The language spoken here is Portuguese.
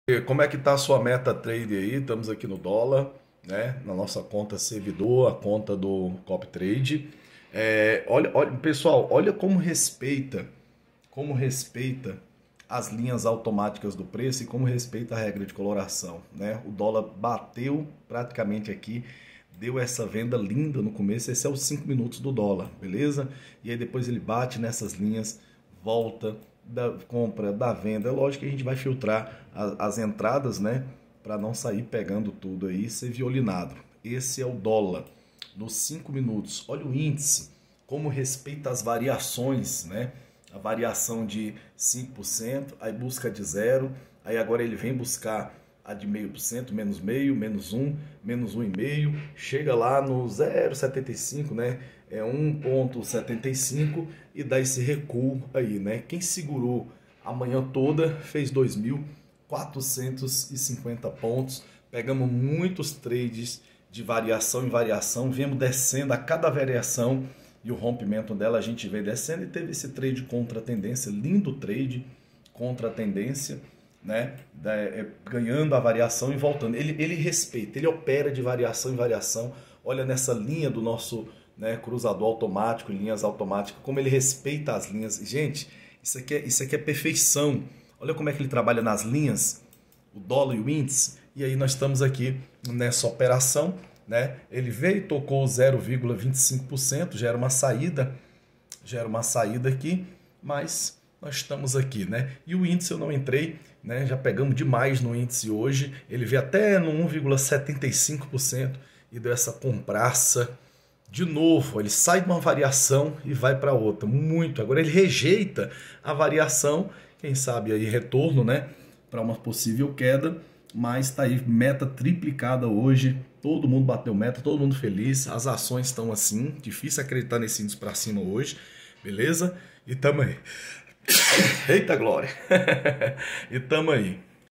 E como é que tá a sua meta trade aí? Estamos aqui no dólar, né? Na nossa conta servidor, a conta do Copy Trade. Olha, pessoal, olha como respeita as linhas automáticas do preço e como respeita a regra de coloração, né? O dólar bateu praticamente aqui, deu essa venda linda no começo. Esse é os 5 minutos do dólar, beleza? E aí depois ele bate nessas linhas, volta da compra, da venda. É lógico que a gente vai filtrar as entradas, né? Para não sair pegando tudo aí e ser violinado. Esse é o dólar nos 5 minutos. Olha o índice, como respeita as variações, né? A variação de 5%, aí busca de zero, aí agora ele vem buscar a de 0,5%, menos meio, menos um, menos 1,5, chega lá no 0,75, né? É 1,75 e dá esse recuo aí, né? Quem segurou a manhã toda fez 2.450 pontos. Pegamos muitos trades de variação em variação, viemos descendo a cada variação e o rompimento dela a gente veio descendo e teve esse trade contra a tendência, lindo trade contra a tendência, né? Ganhando a variação e voltando. Ele respeita, ele opera de variação em variação. Olha nessa linha do nosso, né, cruzador automático, linhas automáticas, como ele respeita as linhas. Gente, isso aqui é perfeição. Olha como é que ele trabalha nas linhas, o dólar e o índice. E aí nós estamos aqui nessa operação, né? Ele veio e tocou 0,25%, já era uma saída aqui, mas nós estamos aqui, né? E o índice eu não entrei, né? Já pegamos demais no índice hoje, ele veio até no 1,75% e deu essa compraça. De novo, ele sai de uma variação e vai para outra, muito. Agora ele rejeita a variação, quem sabe aí retorno, né, para uma possível queda, mas tá aí meta triplicada hoje. Todo mundo bateu meta, todo mundo feliz. As ações estão assim, difícil acreditar nesse índice para cima hoje, beleza? E tamo aí. Eita glória! E tamo aí.